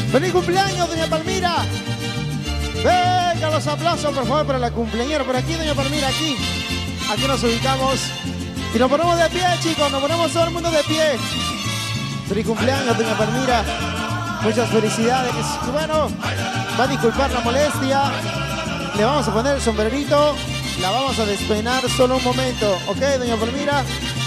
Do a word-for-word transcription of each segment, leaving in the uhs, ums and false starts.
¡Feliz cumpleaños, doña Palmira! Venga, los aplausos, por favor, para la cumpleañera. Por aquí, doña Palmira, aquí. Aquí nos ubicamos. Y nos ponemos de pie, chicos. Nos ponemos todo el mundo de pie. ¡Feliz cumpleaños, doña Palmira! Muchas felicidades. Y bueno, va a disculpar la molestia. Le vamos a poner el sombrerito. La vamos a despeinar solo un momento. ¿Ok, doña Palmira?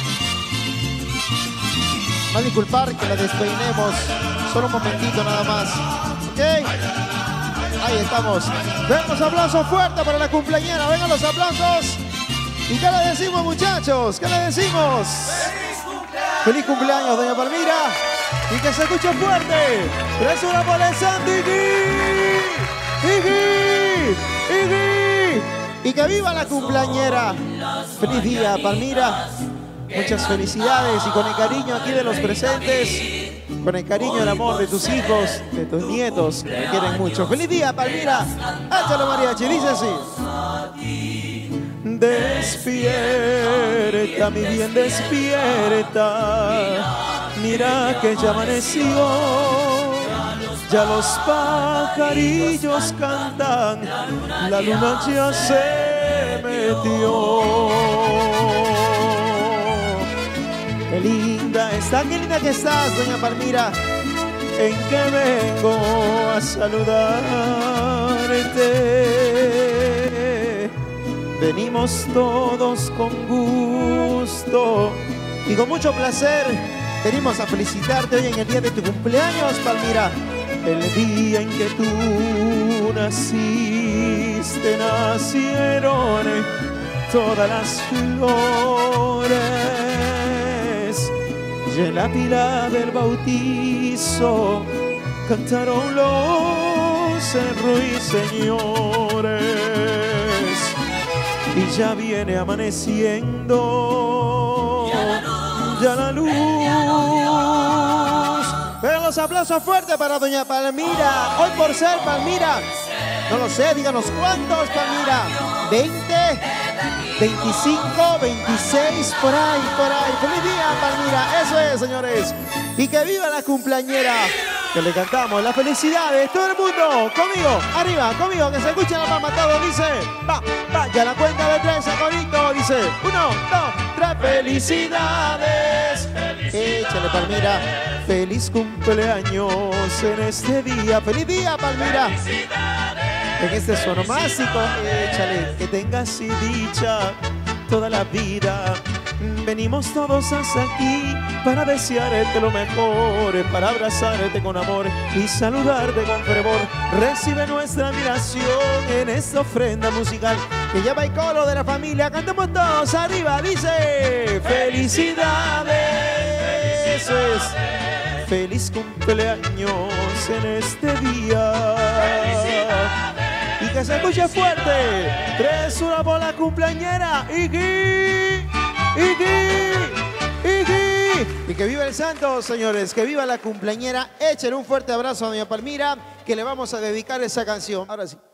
Va a disculpar que la despeinemos. Solo un momentito nada más. ¿Ok? Ahí estamos. Vengan los aplausos fuertes para la cumpleañera. Vengan los aplausos. ¿Y qué le decimos, muchachos? ¿Qué le decimos? ¡Feliz cumpleaños! ¡Feliz cumpleaños, doña Palmira! Y que se escuche fuerte. ¡Tres una por el santo! ¡Iggy! ¡Iggy! ¡Iggy! Y que viva la cumpleañera. Feliz día, Palmira. Muchas felicidades y con el cariño aquí de los presentes, con el cariño y el amor de tus hijos, de tus nietos, que me quieren mucho. ¡Feliz día, Palmira! ¡Échalo, mariachi! Dice así. Despierta, mi bien, despierta. Mira que ya amaneció. Ya los pajarillos cantan. La luna ya se metió. Qué linda está, qué linda que estás, doña Palmira. En que vengo a saludarte. Venimos todos con gusto y con mucho placer. Venimos a felicitarte hoy en el día de tu cumpleaños, Palmira. El día en que tú naciste, nacieron todas las flores. Y en la pila del bautizo cantaron los ruiseñores. Y ya viene amaneciendo ya la luz. Pero los aplausos fuertes para doña Palmira. Hoy por ser Palmira, no lo sé, díganos cuántos, Palmira. ¿veinte? veinticinco, veintiséis, por ahí, por ahí. ¡Feliz día, Palmira! Eso es, señores. Y que viva la cumpleañera. Que le cantamos las felicidades. Todo el mundo, conmigo, arriba, conmigo, que se escuche la palma todo. Dice, va, va, ya la cuenta de tres, sacorito. Dice, uno, dos, tres, felicidades. Échale, Palmira. Feliz cumpleaños en este día. ¡Feliz día, Palmira! En este sonomástico, échale, que tengas y dicha toda la vida. Venimos todos hasta aquí para desearte lo mejor, para abrazarte con amor y saludarte con fervor. Recibe nuestra admiración en esta ofrenda musical que lleva el coro de la familia. Cantemos todos arriba, dice, felicidades. Eso es. Feliz cumpleaños en este día. Y que se escuche fuerte. Tres, uno por la cumpleañera. Iggy, Iggy, Iggy. Y que viva el santo, señores. Que viva la cumpleañera. Échenle un fuerte abrazo a doña Palmira, que le vamos a dedicar esa canción. Ahora sí.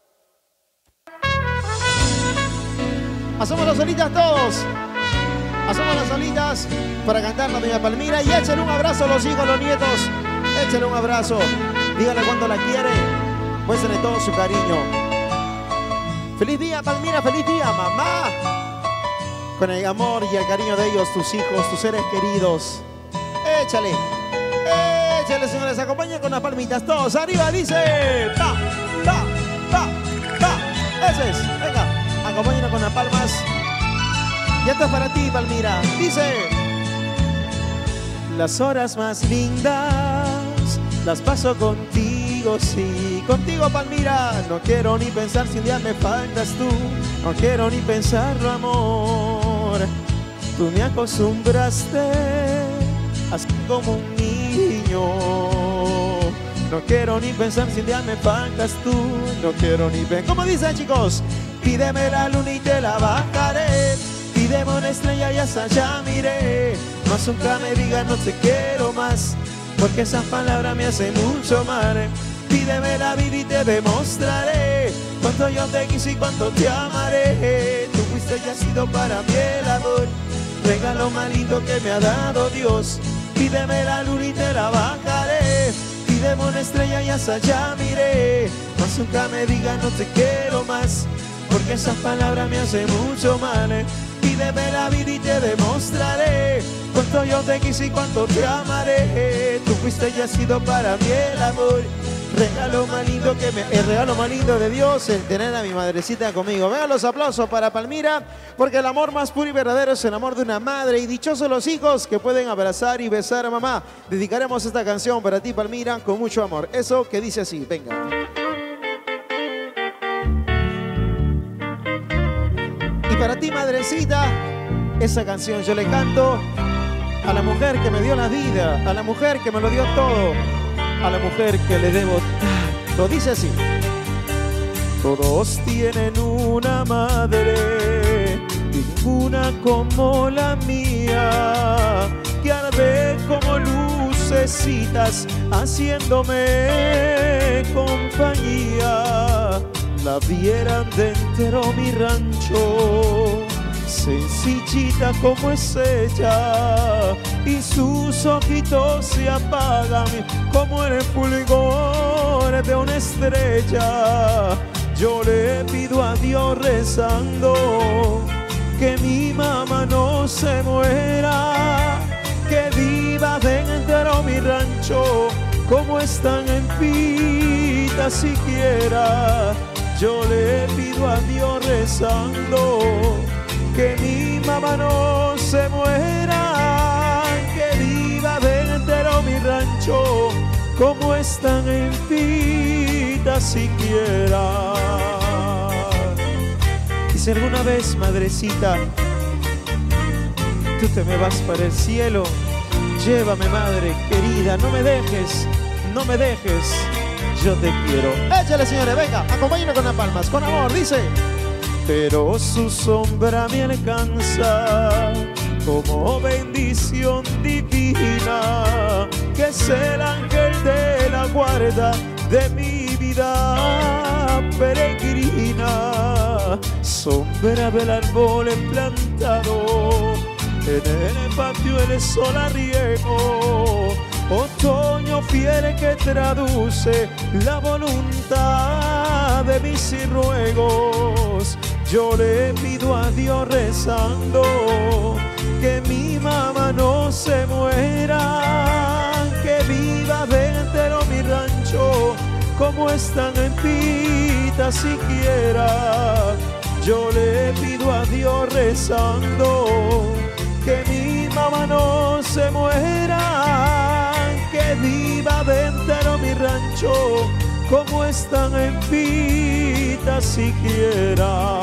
Hacemos las solitas todos. Hacemos las solitas para cantarla a doña Palmira. Y échenle un abrazo a los hijos, a los nietos. Échenle un abrazo. Dígale cuánto la quiere. Muéstrenle todo su cariño. Feliz día, Palmira, feliz día, mamá. Con el amor y el cariño de ellos, tus hijos, tus seres queridos. Échale, échale, señores, acompañen con las palmitas todos. Arriba, dice, pa, pa, pa, pa. Eso es, venga, acompáñenos con las palmas. Y esto es para ti, Palmira. Dice, las horas más lindas las paso contigo, sí, contigo, Palmira. No quiero ni pensar si un día me faltas tú. No quiero ni pensarlo, amor. Tú me acostumbraste así como un niño. No quiero ni pensar si un día me faltas tú. No quiero ni ver. ¿Cómo dicen, chicos? Pídeme la luna y te la bajaré. Pídeme una estrella y hasta allá miré. Más nunca me digas no te quiero más, porque esa palabra me hace mucho mal. Pídeme la vida y te demostraré cuánto yo te quise y cuánto te amaré. Tú fuiste y has sido para mí el amor, regalo más lindo que me ha dado Dios. Pídeme la luna y te la bajaré. Pídeme una estrella y más allá miré, mas nunca me digas no te quiero más, porque esas palabras me hacen mucho mal. Pídeme la vida y te demostraré cuánto yo te quise y cuánto te amaré. Tú fuiste y has sido para mí el amor, regalo más lindo que me, el regalo más lindo de Dios, el tener a mi madrecita conmigo. Vean los aplausos para Palmira, porque el amor más puro y verdadero es el amor de una madre, y dichosos los hijos que pueden abrazar y besar a mamá. Dedicaremos esta canción para ti, Palmira, con mucho amor. Eso que dice así, venga. Y para ti, madrecita, esa canción yo le canto a la mujer que me dio la vida, a la mujer que me lo dio todo, a la mujer que le debo tanto. Dice así: todos tienen una madre, ninguna como la mía, que arde como lucecitas haciéndome compañía. La vieran dentro mi rancho, sencillita como es ella, y sus ojitos se apagan como el fulgor de una estrella. Yo le pido a Dios rezando que mi mamá no se muera, que viva dentro mi rancho como están en vida siquiera. Yo le pido a Dios rezando que mi mamá no se muera, que viva dentro mi rancho como están en vida siquiera. Y si alguna vez, madrecita, tú te me vas para el cielo, llévame, madre querida, no me dejes, no me dejes, yo te quiero. Échale, señores, venga, acompáñenos con las palmas, con amor, dice. Pero su sombra me alcanza como bendición divina, que es el ángel de la guarda de mi vida peregrina. Sombra del árbol plantado, en el patio el sol a riego, otoño fiel que traduce la voluntad de mis ruegos. Yo le pido a Dios rezando que mi mamá no se muera, que viva dentro mi rancho como están en vida siquiera. Yo le pido a Dios rezando que mi mamá no se muera, que viva dentro mi rancho como están en vida siquiera.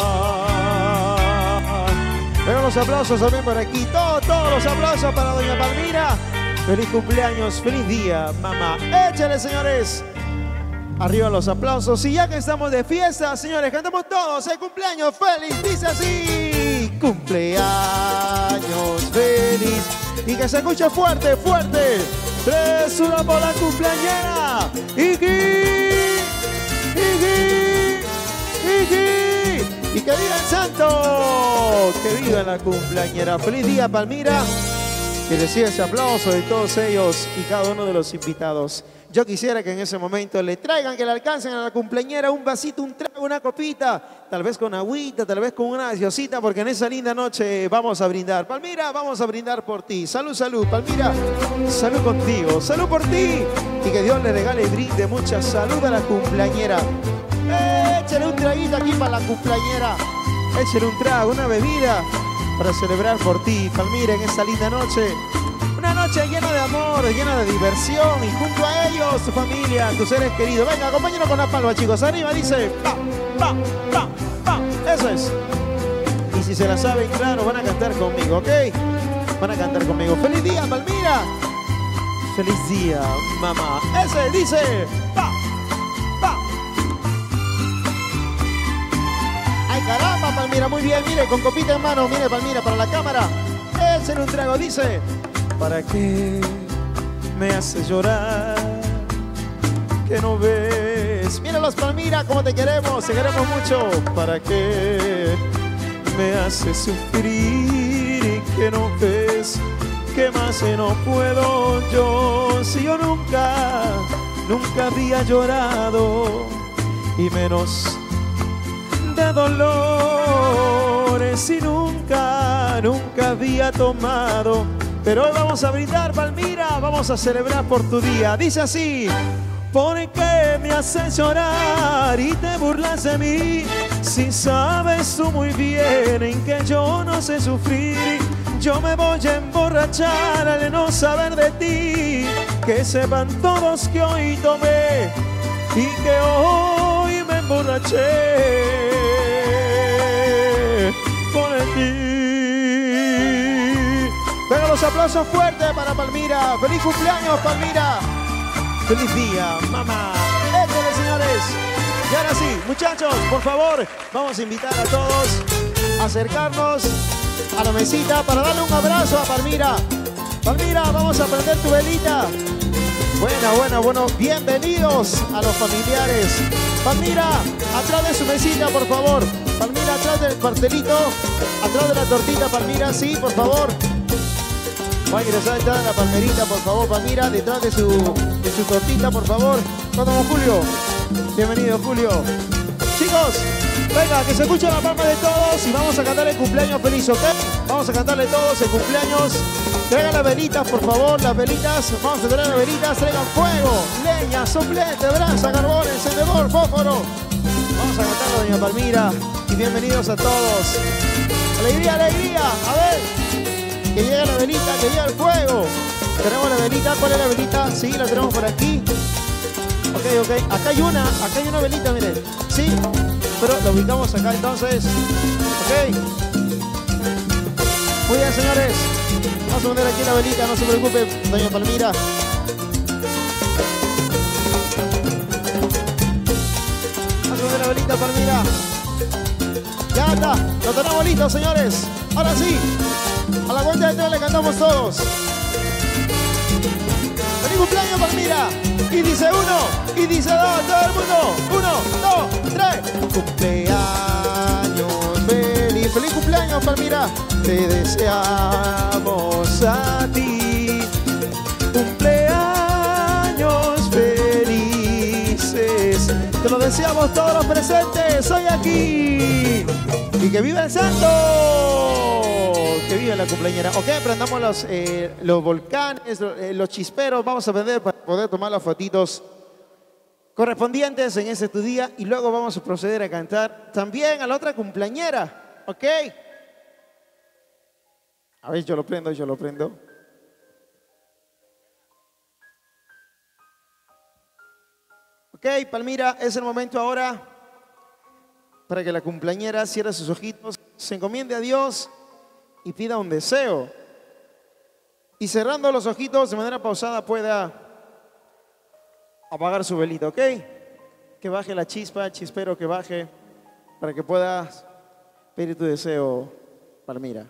Veo los aplausos también por aquí, todos, todos los aplausos para doña Palmira. Feliz cumpleaños, feliz día, mamá. Échale, señores. Arriba los aplausos. Y ya que estamos de fiesta, señores, cantamos todos el cumpleaños feliz. Dice así: cumpleaños feliz. Y que se escuche fuerte, fuerte. Tres, uno por la cumpleañera. Iki, Iki, Iki. Y que viva el santo. Que viva la cumpleañera. Feliz día, Palmira. Que reciba ese aplauso de todos ellos y cada uno de los invitados. Yo quisiera que en ese momento le traigan, que le alcancen a la cumpleañera un vasito, un trago, una copita, tal vez con agüita, tal vez con una gaseosita, porque en esa linda noche vamos a brindar. Palmira, vamos a brindar por ti. Salud, salud, Palmira. Salud contigo, salud por ti. Y que Dios le regale y brinde mucha salud a la cumpleañera. Échale un traguito aquí para la cumpleañera. Échale un trago, una bebida para celebrar por ti, Palmira, en esta linda noche. Una noche llena de amor, llena de diversión, y junto a ellos, tu familia, tus seres queridos. Venga, acompáñenos con la palma, chicos. Arriba dice, pa, pa, pa, pa. Eso es. Y si se la saben, claro, van a cantar conmigo, ¿ok? Van a cantar conmigo. ¡Feliz día, Palmira! ¡Feliz día, mamá! Ese dice, pa, pa. ¡Ay, caramba, Palmira! Muy bien, mire, con copita en mano, mire, Palmira, para la cámara. Échale un trago, dice. ¿Para qué me hace llorar? Que no ves. Míralos, Palmira, cómo te queremos, te queremos mucho. ¿Para qué me hace sufrir? Que no ves. ¿Qué más no puedo yo? Si yo nunca nunca había llorado, y menos de dolores, y nunca, nunca había tomado. Pero hoy vamos a brindar, Palmira, vamos a celebrar por tu día. Dice así: porque me haces llorar y te burlas de mí, si sabes tú muy bien en que yo no sé sufrir. Yo me voy a emborrachar al no saber de ti, que sepan todos que hoy tomé y que hoy me emborraché por ti. Venga, los aplausos fuertes para Palmira. ¡Feliz cumpleaños, Palmira! ¡Feliz día, mamá! ¡Échale, señores! Y ahora sí, muchachos, por favor, vamos a invitar a todos a acercarnos a la mesita para darle un abrazo a Palmira. Palmira, vamos a prender tu velita. Buena, buena, bueno, bienvenidos a los familiares. Palmira, atrás de su mesita, por favor. Palmira, atrás del pastelito, atrás de la tortita, Palmira, sí, por favor. Va a ingresar detrás de la palmerita, por favor, Palmira, detrás de su, de su tortita, por favor. Vamos, Julio. Bienvenido, Julio. Chicos, venga, que se escuche la palma de todos y vamos a cantar el cumpleaños feliz, ¿ok? Vamos a cantarle todos el cumpleaños. Traigan las velitas, por favor, las velitas. Vamos a traer las velitas, traigan fuego, leña, soplete, brasa, carbón, encendedor, fósforo. Vamos a cantarlo, doña Palmira. Y bienvenidos a todos. ¡Alegría, alegría! A ver, que llegue la velita, que llegue el fuego. Tenemos la velita, ¿cuál es la velita? Sí, la tenemos por aquí. Ok, ok, acá hay una, acá hay una velita, miren. Sí, pero la ubicamos acá entonces. Ok. Muy bien, señores. Vamos a poner aquí la velita, no se preocupe, doña Palmira. Vamos a poner la velita, Palmira. Ya está, lo tenemos listo, señores. Ahora sí, a la cuenta de tres le cantamos todos. ¡Feliz cumpleaños, Palmira! Y dice uno, y dice dos, todo el mundo. Uno, dos, tres. Cumpleaños feliz. Feliz cumpleaños, Palmira. Te deseamos a ti. Cumpleaños felices. Te lo deseamos todos los presentes hoy aquí. Y que viva el santo. Que viva la cumpleañera. Ok, prendamos los, eh, los volcanes, los, eh, los chisperos. Vamos a prender para poder tomar las fotitos correspondientes en ese tu día. Y luego vamos a proceder a cantar también a la otra cumpleañera. Ok. A ver, yo lo prendo, yo lo prendo. Ok, Palmira, es el momento ahora para que la cumpleañera cierre sus ojitos, se encomiende a Dios y pida un deseo. Y cerrando los ojitos de manera pausada pueda apagar su velita, ¿ok? Que baje la chispa, chispero que baje, para que puedas pedir tu deseo, Palmira.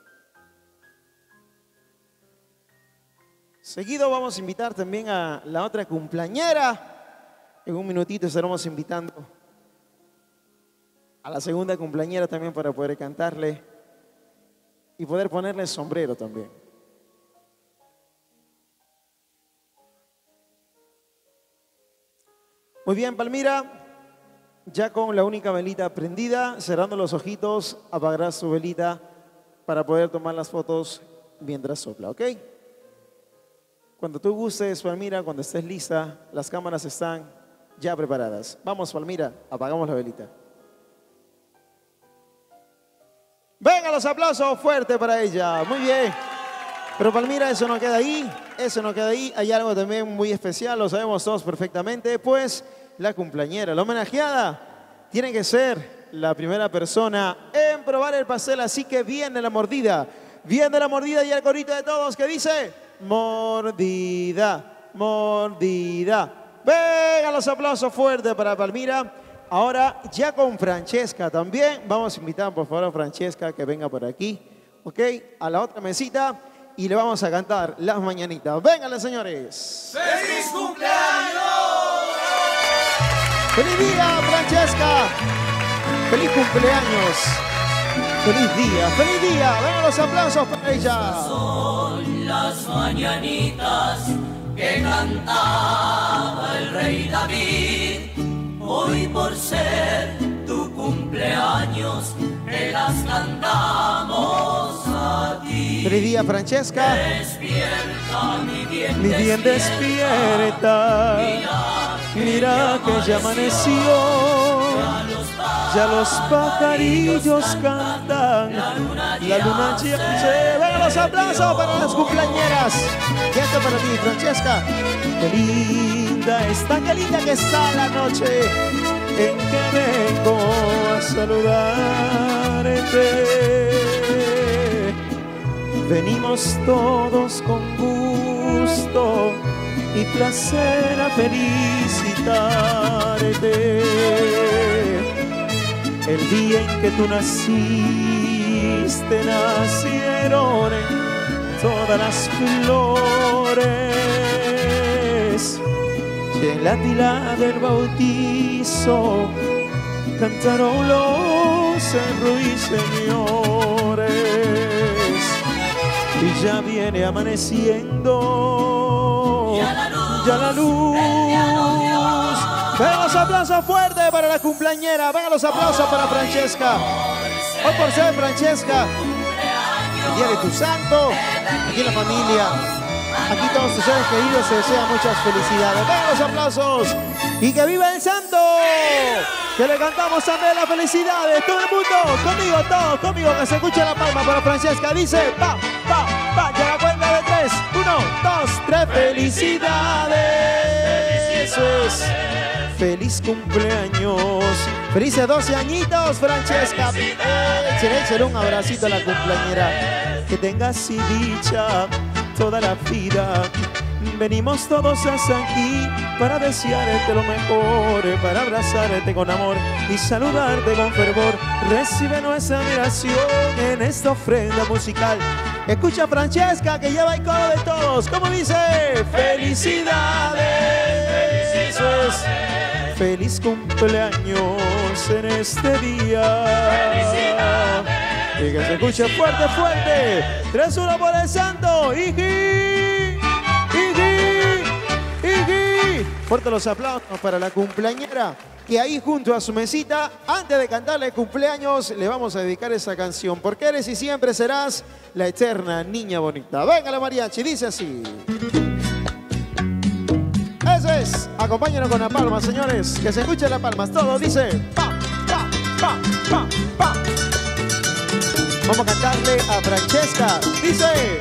Seguido vamos a invitar también a la otra cumpleañera. En un minutito estaremos invitando a la segunda cumpleañera también para poder cantarle y poder ponerle sombrero también. Muy bien, Palmira, ya con la única velita prendida, cerrando los ojitos, apagará su velita para poder tomar las fotos mientras sopla, ¿ok? Cuando tú gustes, Palmira, cuando estés lista, las cámaras están ya preparadas. Vamos, Palmira, apagamos la velita. Venga, los aplausos fuertes para ella. Muy bien. Pero Palmira, eso no queda ahí. Eso no queda ahí. Hay algo también muy especial, lo sabemos todos perfectamente. Pues la cumpleañera, la homenajeada, tiene que ser la primera persona en probar el pastel. Así que viene la mordida. Viene la mordida y el corito de todos que dice: mordida, mordida. Venga, los aplausos fuertes para Palmira. Ahora ya con Francesca también. Vamos a invitar por favor a Francesca que venga por aquí, ok, a la otra mesita y le vamos a cantar las mañanitas. Vénganle, señores. ¡Feliz cumpleaños! ¡Feliz día, Francesca! ¡Feliz cumpleaños! ¡Feliz día! ¡Feliz día! Vengan los aplausos para ella. Son las mañanitas que cantaba el Rey David, hoy por ser tu cumpleaños, te las cantamos a ti. Feliz día, Francesca. Despierta, mi bien, Mi bien despierta. Mira que ya amaneció. Ya los pajarillos cantan, la luna ya. Venga los aplausos para las cumpleañeras. Y esto para ti, Francesca. Qué linda está, qué linda que está la noche en que vengo a saludarte. Venimos todos con gusto y placer a felicitarte. El día en que tú naciste, nacieron todas las flores. Y en la tila del bautizo cantaron los ruiseñores. Y ya viene amaneciendo, ya la luz, ya la luz. Venga los aplausos fuertes para la cumpleañera. Venga los aplausos para Francesca. Hoy por ser Francesca, el día de tu santo, aquí en la familia, aquí todos tus seres queridos se desean muchas felicidades. Venga los aplausos. Y que viva el santo. Que le cantamos también las felicidades. Todo el mundo, conmigo, todos, conmigo, que se escuche la palma para Francesca. Dice, pa, pa, pa, ya la cuenta de tres. Uno, dos, tres, felicidades. Eso es. Feliz cumpleaños. Felices doce añitos, Francesca. Échale, échale un abracito a la cumpleañera. Que tengas y dicha toda la vida. Venimos todos hasta aquí para desearte lo mejor, para abrazarte con amor y saludarte con fervor. Recibe nuestra admiración en esta ofrenda musical. Escucha, Francesca, que lleva el coro de todos. ¿Cómo dice? ¡Felicidades! Eso es. Feliz cumpleaños en este día. Y que se escuche fuerte, fuerte. tres uno por el santo. ¡Iji! ¡Iji! ¡Iji! Fuerte los aplausos para la cumpleañera, que ahí junto a su mesita, antes de cantarle cumpleaños, le vamos a dedicar esa canción. Porque eres y siempre serás la eterna niña bonita. Venga la mariachi, dice así. Eso es. Acompáñanos con la palma, señores. Que se escuchen las palmas. Todo dice pa, pa, pa, pa, pa. Vamos a cantarle a Francesca. Dice: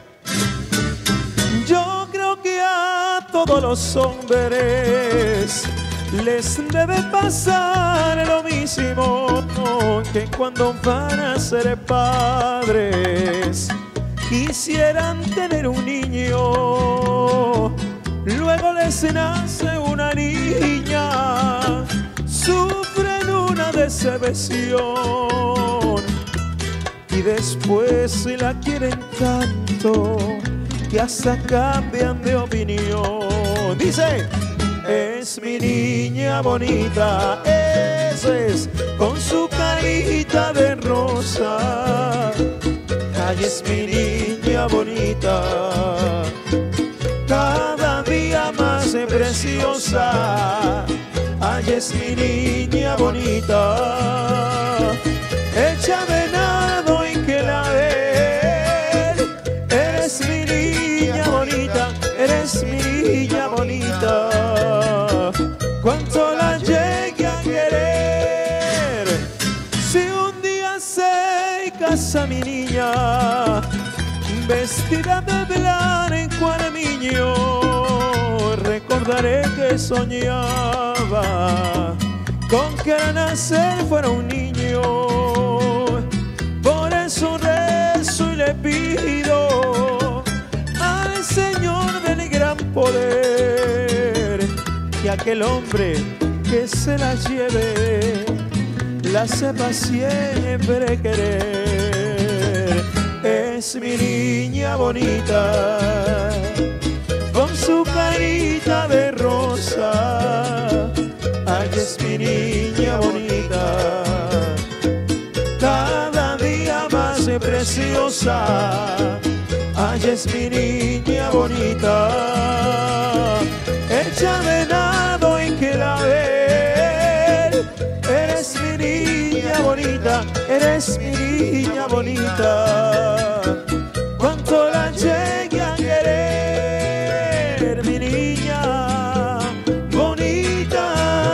yo creo que a todos los hombres les debe pasar lo mismo, que cuando van a ser padres quisieran tener un niño. Luego les nace una niña, sufren una decepción y después se la quieren tanto que hasta cambian de opinión. Dice: es mi niña bonita, eso es, con su carita de rosa. Ay, es mi niña bonita, cada día más preciosa. Ay, es mi niña bonita, hecha venado y que la ve. Eres mi niña bonita, eres mi niña bonita. Cuánto la llegué a querer. Si un día se casa mi niña, vestida de blanco armiño, recordaré que soñaba con que al nacer fuera un niño. Por eso rezo y le pido al Señor del gran poder que aquel hombre que se la lleve la sepa siempre querer. Es mi niña bonita, con su carita de rosa. Ay, es mi niña bonita, cada día más preciosa. Ay, es mi niña bonita, hecha venado Feliz, mi niña bonita, cuánto la llegué a querer, mi niña bonita.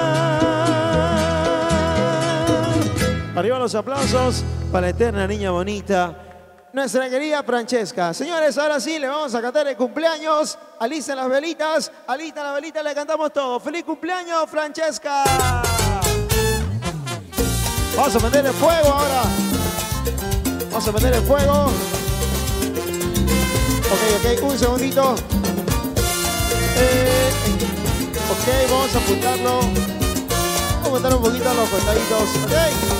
Arriba los aplausos para la eterna niña bonita, nuestra querida Francesca. Señores, ahora sí le vamos a cantar el cumpleaños. Alisten las velitas, alistan las velitas, le cantamos todo. ¡Feliz cumpleaños, Francesca! Vamos a prender el fuego ahora. Vamos a prender el fuego. Ok, ok, un segundito. Eh, ok, vamos a apuntarlo. Vamos a apuntar un poquito a los costaditos. Ok.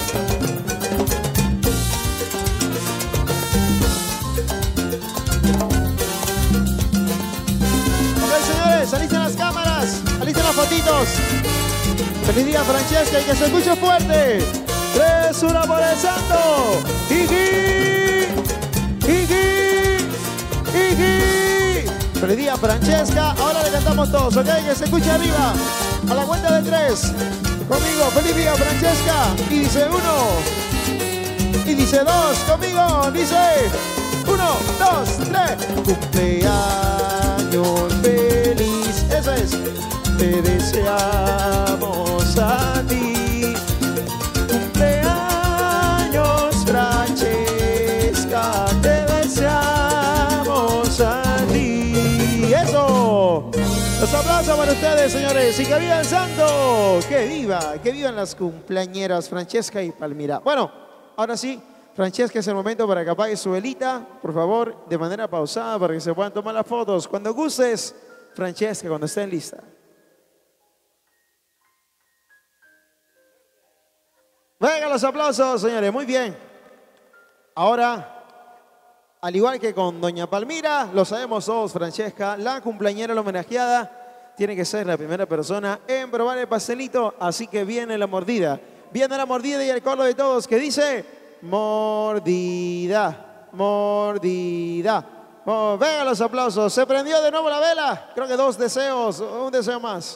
Alisten las cámaras, alisten las fotitos. Feliz día, Francesca, y que se escuche fuerte. Tres, una por el santo. Igi, Igi, Igi. Feliz día, Francesca. Ahora le cantamos todos, ¿ok? Que se escuche arriba. A la cuenta de tres. Conmigo, feliz día, Francesca. Y dice uno. Y dice dos. Conmigo, dice uno, dos, tres. Cumpleaños feliz. Eso es. Te deseamos a ti. Cumpleaños, Francesca. Te deseamos a ti. Eso. Los aplausos para ustedes, señores. Y que viva el santo. Que viva. Que vivan las cumpleañeras Francesca y Palmira. Bueno, ahora sí. Francesca, es el momento para que apague su velita, por favor, de manera pausada para que se puedan tomar las fotos. Cuando gustes, Francesca, cuando estén lista. Venga los aplausos, señores, muy bien. Ahora, al igual que con doña Palmira, lo sabemos todos, Francesca, la cumpleañera, la homenajeada, tiene que ser la primera persona en probar el pastelito, así que viene la mordida. Viene la mordida y el coro de todos que dice... Mordida, mordida. Oh, venga los aplausos. Se prendió de nuevo la vela. Creo que dos deseos, un deseo más.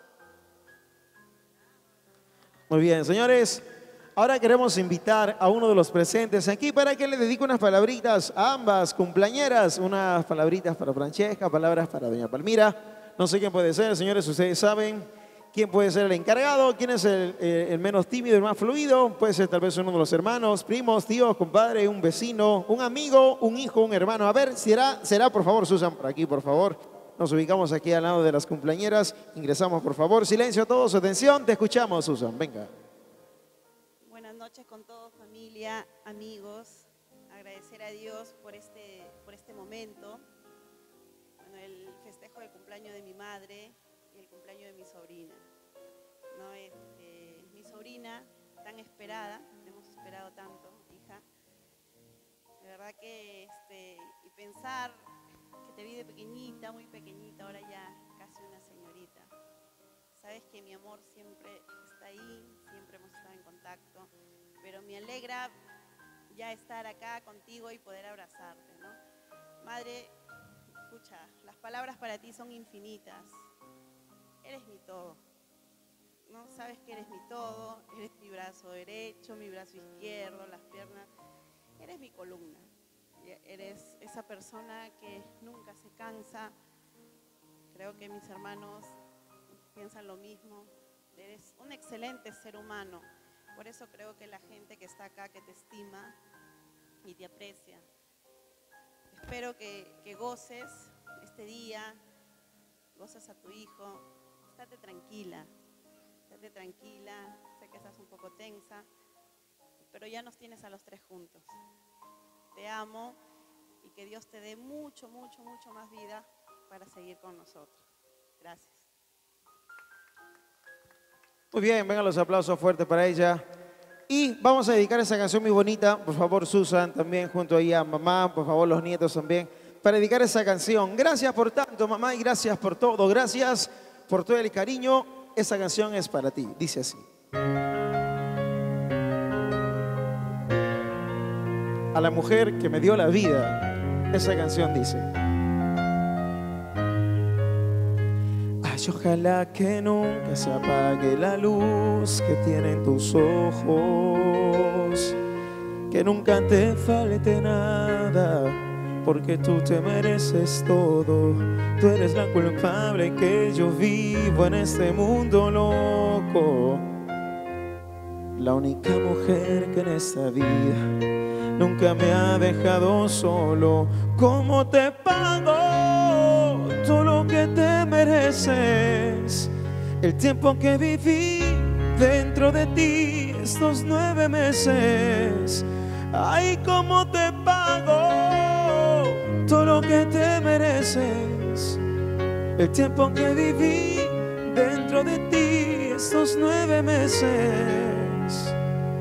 Muy bien, señores. Ahora queremos invitar a uno de los presentes aquí para que le dedique unas palabritas a ambas cumpleañeras. Unas palabritas para Francesca, palabras para doña Palmira. No sé quién puede ser, señores, ustedes saben. ¿Quién puede ser el encargado? ¿Quién es el, el, el menos tímido, el más fluido? Puede ser tal vez uno de los hermanos, primos, tíos, compadre, un vecino, un amigo, un hijo, un hermano. A ver, será, será por favor, Susan, por aquí, por favor. Nos ubicamos aquí al lado de las cumpleañeras. Ingresamos, por favor. Silencio a todos, atención. Te escuchamos, Susan. Venga. Buenas noches con todos, familia, amigos. Agradecer a Dios por este, por este momento. Bueno, el festejo del cumpleaños de mi madre y el cumpleaños de mi sobrina. ¿No? Este, mi sobrina, tan esperada, hemos esperado tanto, hija. De verdad que, este, y pensar que te vi de pequeñita, muy pequeñita, ahora ya casi una señorita. Sabes que mi amor siempre está ahí, siempre hemos estado en contacto, pero me alegra ya estar acá contigo y poder abrazarte, ¿no? Madre, escucha, las palabras para ti son infinitas. Eres mi todo, ¿no? Sabes que eres mi todo, eres mi brazo derecho, mi brazo izquierdo, las piernas, eres mi columna, eres esa persona que nunca se cansa. Creo que mis hermanos piensan lo mismo, eres un excelente ser humano, por eso creo que la gente que está acá, que te estima y te aprecia. Espero que, que goces este día, goces a tu hijo. Estate tranquila, estate tranquila, sé que estás un poco tensa, pero ya nos tienes a los tres juntos. Te amo y que Dios te dé mucho, mucho, mucho más vida para seguir con nosotros. Gracias. Muy bien, vengan los aplausos fuertes para ella. Y vamos a dedicar esa canción muy bonita, por favor, Susan, también junto ahí a mamá, por favor, los nietos también, para dedicar esa canción. Gracias por tanto, mamá, y gracias por todo. Gracias por todo el cariño. Esa canción es para ti. Dice así. A la mujer que me dio la vida, esa canción dice: ay, ojalá que nunca se apague la luz que tienen tus ojos, que nunca te falte nada, porque tú te mereces todo. Tú eres la culpable que yo vivo en este mundo loco. La única mujer que en esta vida nunca me ha dejado solo. ¿Cómo te pago todo lo que te mereces? El tiempo que viví dentro de ti, estos nueve meses. Ay, ¿cómo te pago todo lo que te mereces? El tiempo que viví dentro de ti, estos nueve meses.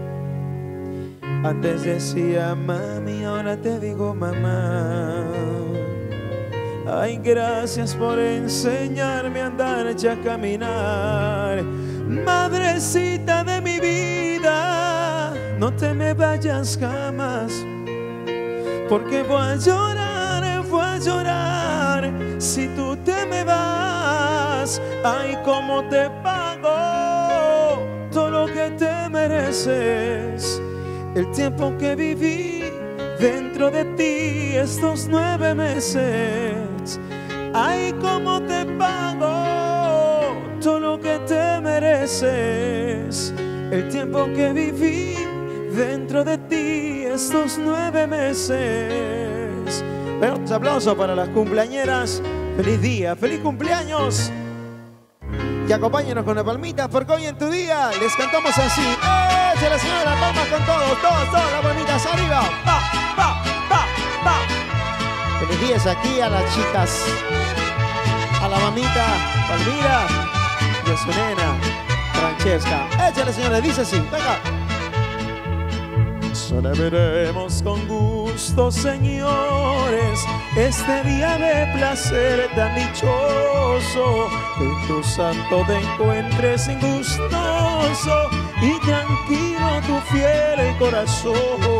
Antes decía mami, ahora te digo mamá. Ay, gracias por enseñarme a andar y a caminar. Madrecita de mi vida, no te me vayas jamás, porque voy a llorar, voy a llorar si tú te me vas. Ay, cómo te pago todo lo que te mereces. El tiempo que viví dentro de ti, estos nueve meses. Ay, cómo te pago todo lo que te mereces. El tiempo que viví dentro de ti, estos nueve meses. Un aplauso para las cumpleañeras. Feliz día, feliz cumpleaños. Y acompáñenos con las palmitas, porque hoy en tu día les cantamos así. ¡Eh! Se la señora las palmas con todos, todos, todas las palmitas arriba. ¡Pa, pa, pa, pa! Feliz días aquí a las chicas, a la mamita Palmira y a su nena Francesca. Échale, señores, dice así, venga. Celebremos con gusto, señores, este día de placer tan dichoso, que tu santo te encuentres ingustoso y tranquilo tu fiel corazón.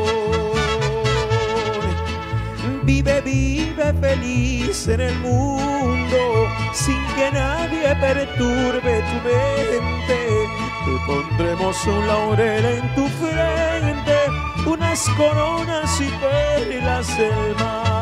Vive, vive feliz en el mundo, sin que nadie perturbe tu mente. Te pondremos un laurel en tu frente, unas coronas y perlas del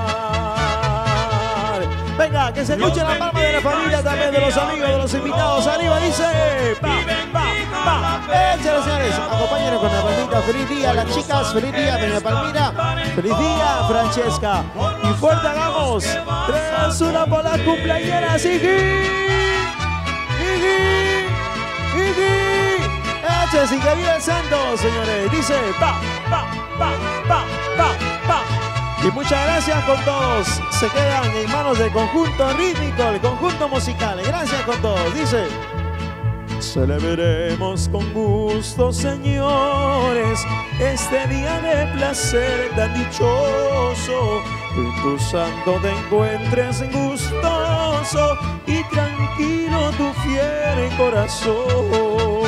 mar. Venga, que se escuche la palma de la familia, también de los amigos, de los invitados. Arriba dice, pa, pa, pa. Échale, señores, acompáñenos con la palmita. Feliz día, las chicas, feliz día, doña Palmira. Feliz día, Francesca. Y fuerte hagamos, tres, una por las cumpleañeras. ¡Igi! ¡Igi! ¡Igi! Échale, y que viva el santo, señores. Dice, pa, pa, pa, pa, pa, pa. Y muchas gracias con todos. Se quedan en manos del conjunto rítmico, el conjunto musical. Gracias con todos. Dice, celebremos con gusto, señores, este día de placer tan dichoso, que tu santo te encuentres gustoso y tranquilo tu fiel corazón.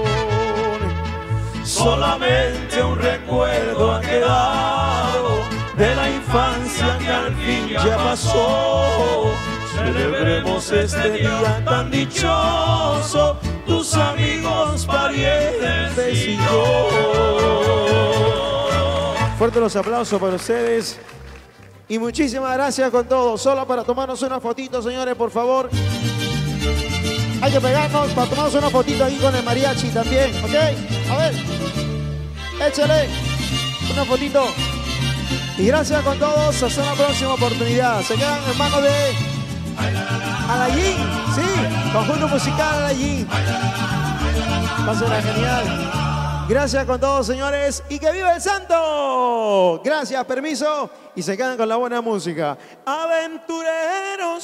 Solamente un recuerdo ha quedado de la infancia que al fin ya pasó. Celebremos este día tan dichoso, tus amigos, parientes y yo. Fuerte los aplausos para ustedes. Y muchísimas gracias con todos. Solo para tomarnos una fotito, señores, por favor. Hay que pegarnos para tomarnos una fotito ahí con el mariachi también, ¿ok? A ver, échale una fotito. Y gracias con todos. Hasta la próxima oportunidad. Se quedan en manos de Alain, sí, conjunto musical Alain. Va a ser genial. Gracias con todos, señores. Y que viva el santo. Gracias, permiso. Y se quedan con la buena música. Aventurero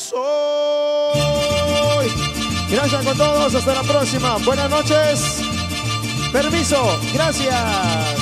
soy. Gracias con todos. Hasta la próxima. Buenas noches. Permiso. Gracias.